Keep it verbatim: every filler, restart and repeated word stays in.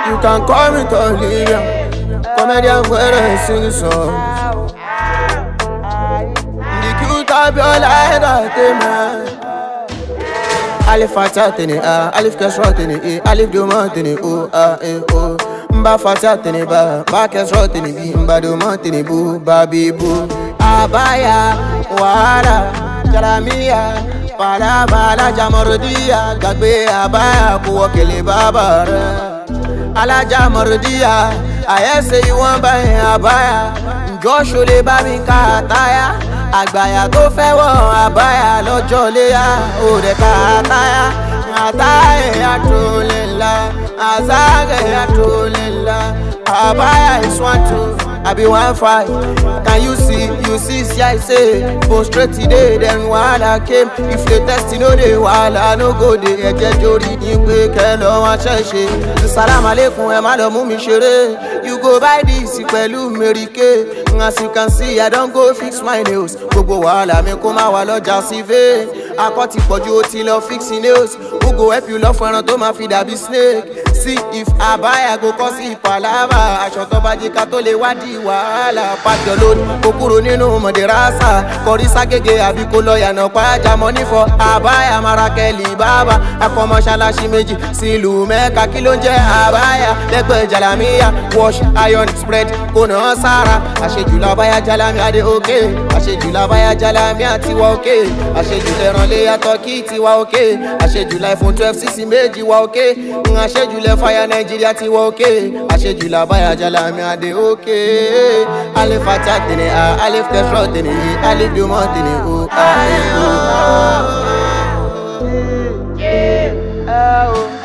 You can call me Tolibian, comedian where I sing songs. The cute of your life, I man. Alif fatat in it, ah, Alif kasrot in it, Alif dumont in it, oh, ah, eh, oh. Mba fatat in it, ba, ba kasrot in it, mba dumont in it, boo, baby boo. Abaya, wala, jalamia, palava, la jamordia, gagbe abaya, kuwakele babara. Ala jamordia, I say you want buy abaya, Joshua le babi kataya. Àgbàyà tó fẹ́ wọ̀ àbáyà lọ́jọ́ léyà òde ká àtàyà àtàyà tó lè la àzágẹ̀yà tó lè la àbáyà is one two I be one five. Can you see, you see, see I say go straight today, then wahala came. If the test you know they wahala no go dey ẹ̀jẹ̀ jórí yín pé kẹ́ lọ́ wọn ṣẹ̀ṣẹ̀. Salam alaikum ẹ má lọ mú mi ṣeré. You go buy this pẹ̀lú mèrìké. As you can see I don go fix my nails. Gbogbo wàhálà mi kó má wà lọ́jà sí ve. Akọ́ ti pọ̀jù ó ti lọ fix nails. Who go help you lọ fún ẹran tó máa fi dàbí snake. See if Abaya go cause it palava. Aṣọ tó bá jí ká tó lè wádìí wàhálà. Pàjọ lónìí kò kúrò nínú mọ̀dẹ̀rásà. Kọrí ságége àbí kó lọ yànnà pàjá mọ́ nífọ̀. Abaya marakẹ́lì bàbá. Akọ́mọṣáláṣí méjì sílùú Mẹ́ka kí ló ń jẹ́ Abaya. Lẹ́gbẹ̀ẹ́ Jalamiya wash iron spread kò náà sára. Àṣejù l'Abaya Jalamiya dé òkè. Àṣejù l'Abaya Jalamiya tiwa òkè. Àṣejù lẹ́ran lé yàtọ̀ kí tiwa òkè. Àṣejù iPhone twelve sísì méjì wa òkè. Àṣejù lẹ́ fire Nigeria tiwa òkè. Àṣejù l'Abaya Jalamiya dé òkè. Alif fatat in it, ah, Alif kasrot in it, Alif dumont in it, oh, ah, eh, oh.